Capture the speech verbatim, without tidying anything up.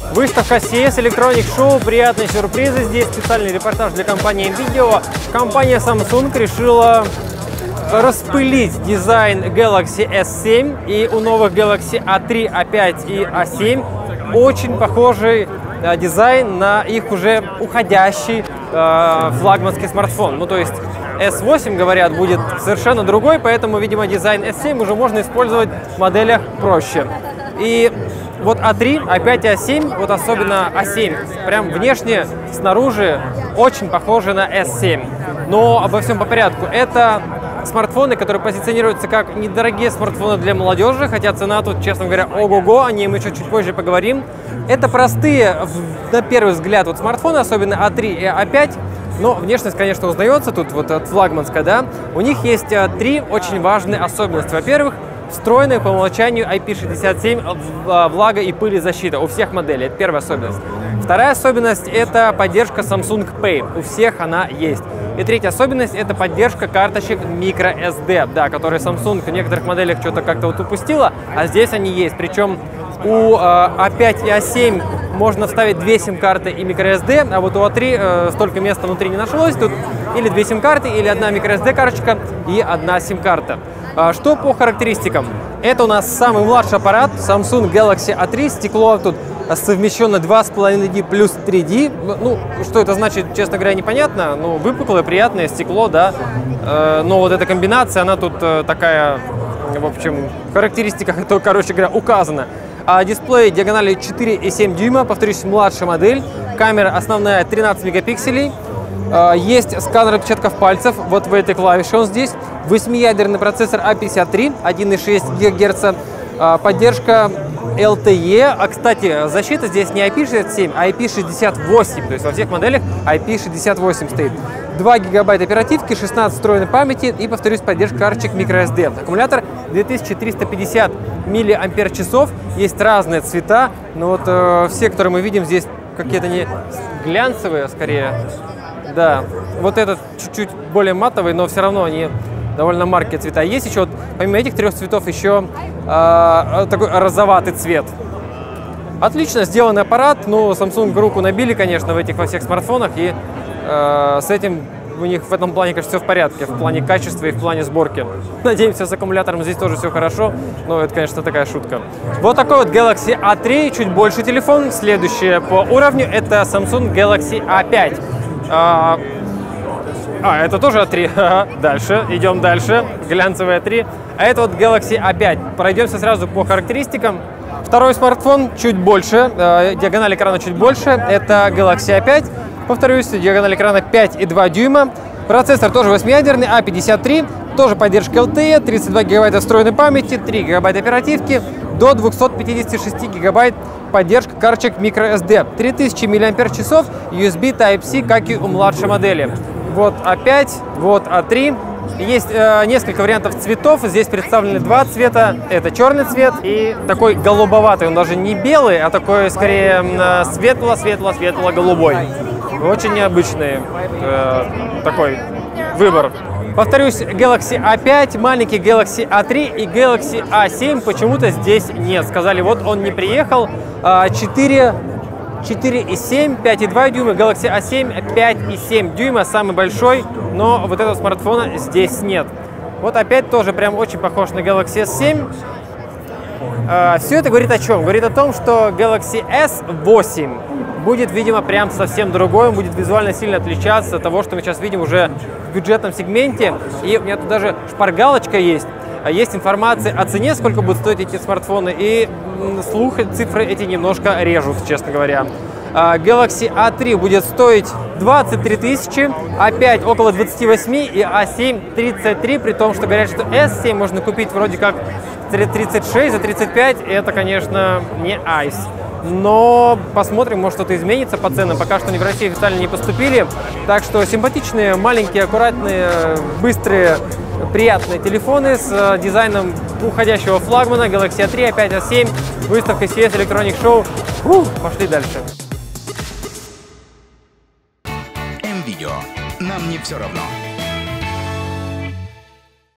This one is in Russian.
Выставка си эс Electronic Show, приятные сюрпризы. Здесь специальный репортаж для компании NVIDIA. Компания Samsung решила распылить дизайн Galaxy эс семь, и у новых Galaxy а три, а пять и а семь очень похожий э, дизайн на их уже уходящий э, флагманский смартфон. Ну, то есть эс восемь, говорят, будет совершенно другой, поэтому, видимо, дизайн эс семь уже можно использовать в моделях проще. И вот а три, а пять и а семь, вот особенно а семь, прям внешне, снаружи очень похожи на эс семь. Но обо всем по порядку. Это смартфоны, которые позиционируются как недорогие смартфоны для молодежи, хотя цена тут, честно говоря, ого-го, о ней мы еще чуть позже поговорим. Это простые, на первый взгляд, вот смартфоны, особенно а три и а пять, но внешность, конечно, узнается, тут вот флагманская, да. У них есть три очень важные особенности. Во-первых, встроенная по умолчанию ай пи шестьдесят семь влага и пылезащита у всех моделей. Это первая особенность. Вторая особенность – это поддержка Samsung Pay. У всех она есть. И третья особенность – это поддержка карточек microSD, да, которые Samsung в некоторых моделях что-то как-то вот упустила, а здесь они есть. Причем у э, а пять и а семь можно вставить две сим-карты и microSD, а вот у а три э, столько места внутри не нашлось. Тут или две сим-карты, или одна microSD-карточка и одна сим-карта. Что по характеристикам? Это у нас самый младший аппарат Samsung Galaxy а три. Стекло тут совмещено два с половиной ди плюс три ди. Ну, что это значит, честно говоря, непонятно. Ну, выпуклое, приятное стекло, да. Но вот эта комбинация, она тут такая, в общем, в характеристиках, это, короче говоря, указано. А дисплей диагональю четыре и семь дюйма, повторюсь, младшая модель. Камера основная подтринадцать мегапикселей. Есть сканер отпечатков пальцев, вот в этой клавише он здесь. Восьмиядерный процессор а пятьдесят три, один и шесть гигагерца. Поддержка эл ти и. А, кстати, защита здесь не ай пи шестьдесят семь, а ай пи шестьдесят восемь. То есть во всех моделях ай пи шестьдесят восемь стоит. два гигабайта оперативки, шестнадцать встроенной памяти и, повторюсь, поддержка карточек microSD. Аккумулятор две тысячи триста пятьдесят миллиампер-часов. Есть разные цвета, но вот э, все, которые мы видим здесь, какие-то не глянцевые, скорее. Да, вот этот чуть-чуть более матовый, но все равно они довольно маркие цвета. Есть еще, вот, помимо этих трех цветов, еще э, такой розоватый цвет. Отлично сделанный аппарат. Ну, Samsung руку набили, конечно, в этих во всех смартфонах, и э, с этим у них в этом плане, конечно, все в порядке, в плане качества и в плане сборки. Надеемся, с аккумулятором здесь тоже все хорошо, но это, конечно, такая шутка. Вот такой вот Galaxy а три, чуть больше телефон. Следующее по уровню – это Samsung Galaxy а пять. А, а, это тоже а три. Дальше, идем дальше. Глянцевый а три. А это вот Galaxy а пять. Пройдемся сразу по характеристикам. Второй смартфон чуть больше, э, диагональ экрана чуть больше. Это Galaxy а пять. Повторюсь, диагональ экрана пять и два дюйма. Процессор тоже восьмиядерный, а пятьдесят три. Тоже поддержка эл ти и, тридцать два гигабайта встроенной памяти, три гигабайта оперативки, до двухсот пятидесяти шести гигабайт поддержка карточек microSD, три тысячи миллиампер-часов, ю эс би Type-C, как и у младшей модели. Вот а пять, вот а три. Есть э, несколько вариантов цветов. Здесь представлены два цвета. Это черный цвет и такой голубоватый. Он даже не белый, а такой скорее светло-светло-светло-голубой. Очень необычный э, такой выбор. Повторюсь, Galaxy а пять, маленький Galaxy а три и Galaxy а семь почему-то здесь нет. Сказали, вот он не приехал. четыре, четыре и семь, пять и два дюйма, Galaxy а семь, пять и семь дюйма, самый большой, но вот этого смартфона здесь нет. Вот опять тоже прям очень похож на Galaxy эс семь. Все это говорит о чем? Говорит о том, что Galaxy эс восемь будет, видимо, прям совсем другой, он будет визуально сильно отличаться от того, что мы сейчас видим уже в бюджетном сегменте. И у меня тут даже шпаргалочка есть. Есть информация о цене, сколько будут стоить эти смартфоны, и слух, цифры эти немножко режут, честно говоря. Galaxy а три будет стоить двадцать три тысячи, а пять около двадцати восьми и а семь тридцать три, при том, что говорят, что эс семь можно купить вроде как тридцать шесть за тридцать пять, и это, конечно, не айс. Но посмотрим, может что-то изменится по ценам. Пока что они в России официально не поступили. Так что симпатичные, маленькие, аккуратные, быстрые, приятные телефоны с дизайном уходящего флагмана Galaxy а три, а пять, а семь. Выставка си эс Electronic Show. Фу, пошли дальше. NVIDIA. Нам не все равно.